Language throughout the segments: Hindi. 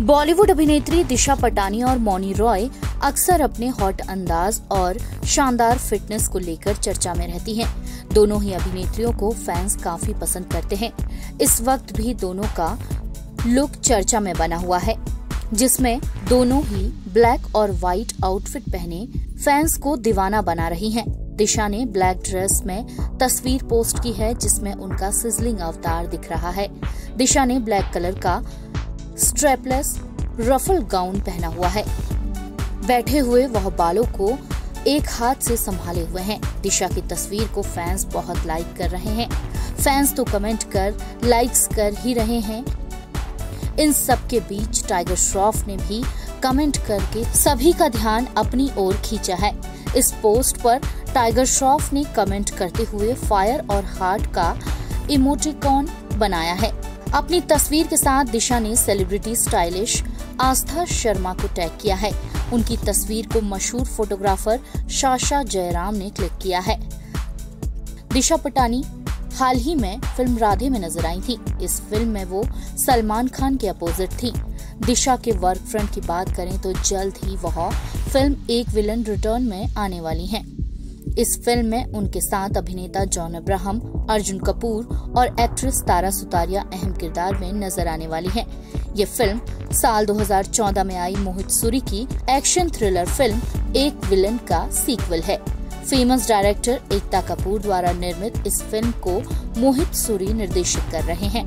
बॉलीवुड अभिनेत्री दिशा पटानी और मौनी रॉय अक्सर अपने हॉट अंदाज और शानदार फिटनेस को लेकर चर्चा में रहती हैं। दोनों ही अभिनेत्रियों को फैंस काफी पसंद करते हैं। इस वक्त भी दोनों का लुक चर्चा में बना हुआ है, जिसमें दोनों ही ब्लैक और व्हाइट आउटफिट पहने फैंस को दीवाना बना रही हैं। दिशा ने ब्लैक ड्रेस में तस्वीर पोस्ट की है, जिसमें उनका सिजलिंग अवतार दिख रहा है। दिशा ने ब्लैक कलर का स्ट्रेपलेस रफल गाउन पहना हुआ है। बैठे हुए वह बालों को एक हाथ से संभाले हुए हैं। दिशा की तस्वीर को फैंस बहुत लाइक कर रहे हैं। फैंस तो कमेंट कर लाइक्स कर ही रहे हैं। इन सब के बीच टाइगर श्रॉफ ने भी कमेंट करके सभी का ध्यान अपनी ओर खींचा है। इस पोस्ट पर टाइगर श्रॉफ ने कमेंट करते हुए फायर और हार्ट का इमोटिकॉन बनाया है। अपनी तस्वीर के साथ दिशा ने सेलिब्रिटी स्टाइलिश आस्था शर्मा को टैग किया है। उनकी तस्वीर को मशहूर फोटोग्राफर साशा जयराम ने क्लिक किया है। दिशा पटानी हाल ही में फिल्म राधे में नजर आई थी। इस फिल्म में वो सलमान खान के अपोजिट थी। दिशा के वर्क फ्रंट की बात करें तो जल्द ही वह फिल्म एक विलन रिटर्न में आने वाली हैं। इस फिल्म में उनके साथ अभिनेता जॉन अब्राहम, अर्जुन कपूर और एक्ट्रेस तारा सुतारिया अहम किरदार में नजर आने वाली हैं। ये फिल्म साल 2014 में आई मोहित सूरी की एक्शन थ्रिलर फिल्म एक विलन का सीक्वल है। फेमस डायरेक्टर एकता कपूर द्वारा निर्मित इस फिल्म को मोहित सूरी निर्देशित कर रहे हैं।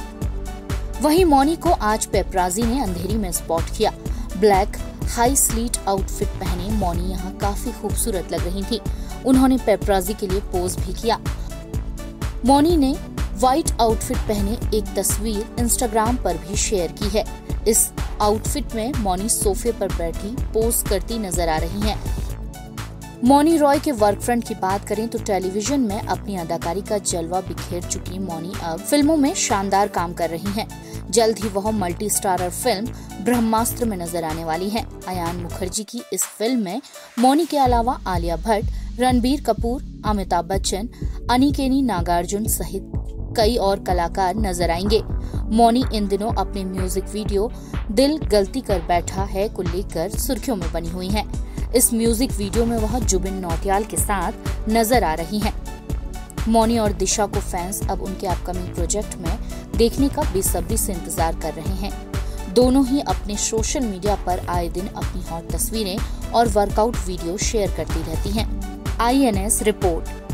वहीं मौनी को आज पेपराजी ने अंधेरी में स्पॉट किया। ब्लैक हाई स्लीट आउटफिट पहने मौनी यहाँ काफी खूबसूरत लग रही थी। उन्होंने पेपराजी के लिए पोज भी किया। मौनी ने व्हाइट आउटफिट पहने एक तस्वीर इंस्टाग्राम पर भी शेयर की है। इस आउटफिट में मौनी सोफे पर बैठी पोज करती नजर आ रही हैं। मौनी रॉय के वर्क फ्रंट की बात करें तो टेलीविजन में अपनी अदाकारी का जलवा बिखेर चुकी मौनी अब फिल्मों में शानदार काम कर रही हैं। जल्द ही वह मल्टी स्टारर फिल्म ब्रह्मास्त्र में नजर आने वाली हैं। अयान मुखर्जी की इस फिल्म में मौनी के अलावा आलिया भट्ट, रणबीर कपूर, अमिताभ बच्चन, अनिकेनी नागार्जुन सहित कई और कलाकार नजर आएंगे। मौनी इन दिनों अपने म्यूजिक वीडियो दिल गलती कर बैठा है को लेकर सुर्खियों में बनी हुई हैं। इस म्यूजिक वीडियो में वह जुबिन नौटियाल के साथ नजर आ रही हैं। मौनी और दिशा को फैंस अब उनके अपकमिंग प्रोजेक्ट में देखने का बेसब्री से इंतजार कर रहे हैं। दोनों ही अपने सोशल मीडिया पर आए दिन अपनी हॉट तस्वीरें और वर्कआउट वीडियो शेयर करती रहती हैं। INS report.